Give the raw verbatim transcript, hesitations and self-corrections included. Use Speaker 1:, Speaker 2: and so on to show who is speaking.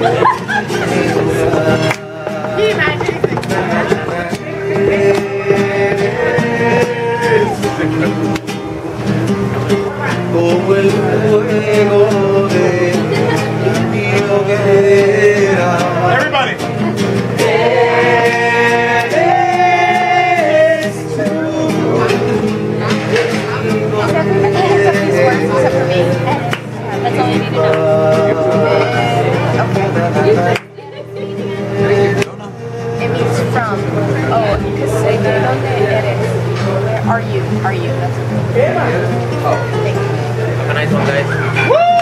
Speaker 1: Como el fuego de mi hoguera.
Speaker 2: Everybody.
Speaker 1: Eres tú.
Speaker 3: Except for me. That's all you need to know. It means from. Oh, because say que donde eres. Where are you? Are you? That's okay.
Speaker 4: Oh.
Speaker 3: Thank you.
Speaker 4: Have a nice one, guys.
Speaker 2: Woo!